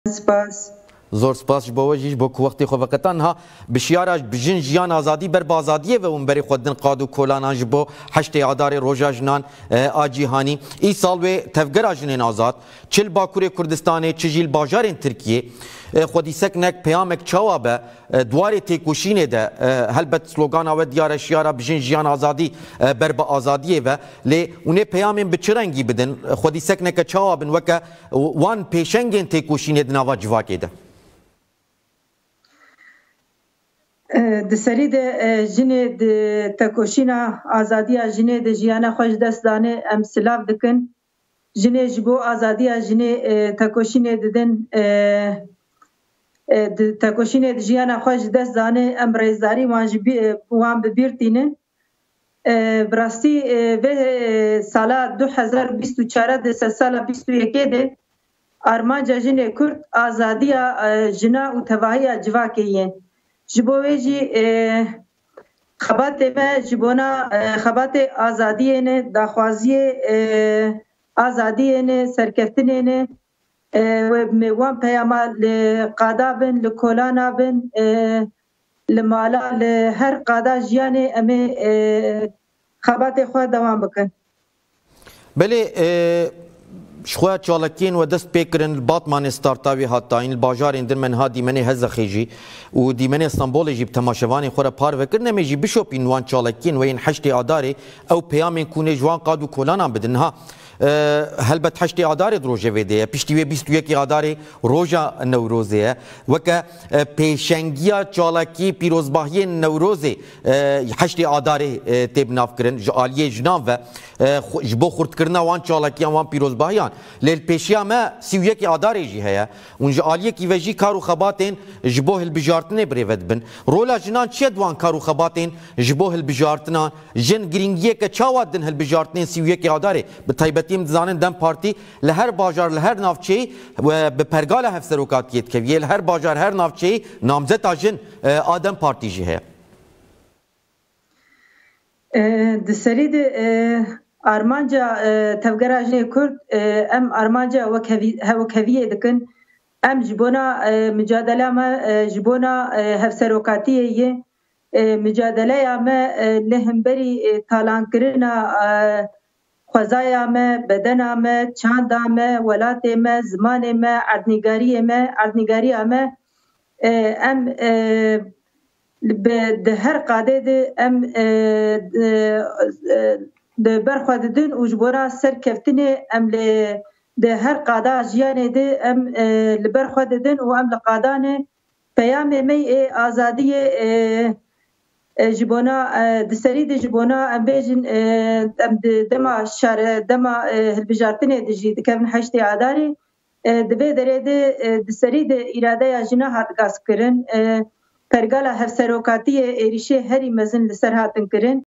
سپاس زور سپاس ji bo we jî bo ku wextê xwe veqetan ha bişiyara bijin jiyan azadî ber bi azadiyê ve hûn berê xwe din qad û kolanan ji bo heştê adarê roja jinan a cîhanî. Îsal wê tevgera jinên azad çil Bakurê Kurdistanê çi jî li bajarên Tirkiyê xwedîsek nek peyamek çawa be duwarê têkoşînê de helbet slogana we diyar e şiyara bijin jiyan azadî ber bi azadiyê ve lê hûn ê peyamên bi çi rengî bidin xwedîsek neke çawa bin weke wan pêşengên têkoşînê di nava civakê de. د سری د جنې د تکوشینا ازادیا جنې د ژوند خوش دست دانه ام سلاف دکن جنې جبو ازادیا جنې تکوشینې ددن د تکوشینې د ژوند خوش دست دانه ام رئیسداری وان ببیرتینه براستی و سال 2024 د سال 21 ده ارمان جنې کورد ازادیا جنا او توهیا جواکیه جبویجی خبات ما جبونا خبات آزادی نه داخوازی آزادی نه سرکفتنی نه و میوان پیاما لقادا بن لکولانا بن لمالا لهر قادا جیانه امی خبات خود دوام بکن. بله شخوا چالکین و دست پیکرن باتمان استارتاوی هاتاین باجارین در منها دیمنه هزخی جی و دیمنه استانبول جی بتماشوانی خورا پار وکر نمیجی بشوپین وان چالکین و این حشت آداری او پیامین کونه جوان قادو کولانا بدنها هلبت حشت آدار روزه ویده پیشتیوی 21 آدار روزا نوروزه وکه پیشنگیا چالکی پیروزباهی نوروزه حشت آدار تب ناف کرن جالیه جناب و جبو خورد کرنا وان چالکی وان پیروزباهیان لیل پیشیا ما 31 آدار جی هيا اون جالیه کی وجی کارو خباتن جبو هل بجارتنه بريود بن رولا جنان چد وان کارو خباتن جبو هل بجارتنا جن گرینگیه که چاوادن هل بجارتنه 31 آدار بتایبت تیم دزانن دم پارتی لهر باجار لهر نافچه و به پرگال هفسروکاتیت که ویل هر باجار هر نافچه نامزد آجن آدم پارتی جه دسرید آرمانجا تفگراجنه کرد ام آرمانجا وکویه دکن ام جبونا مجادله ما جبونا هفسروکاتیه مجادله ما لهمبری تالان کرنا خوزایا ما بدن ما چاند ما ولات ما زمان ما عردنگاری ما ام به هر قاده ده ام ده برخواددن و جبورا سر کفتنه ام ده هر قاده جیانه ده ام لبرخواددن و ام لقادانه پیام می آزادی جبونا دسری د جبونا ام بیجن ام دما شار دما البجارتنه دجی دکن حشت عداري دبه درې د دسری د اراده جنا هات کاس کرن پرګاله هر سروکاتی اریشه هری مزن لسر هاتن کرن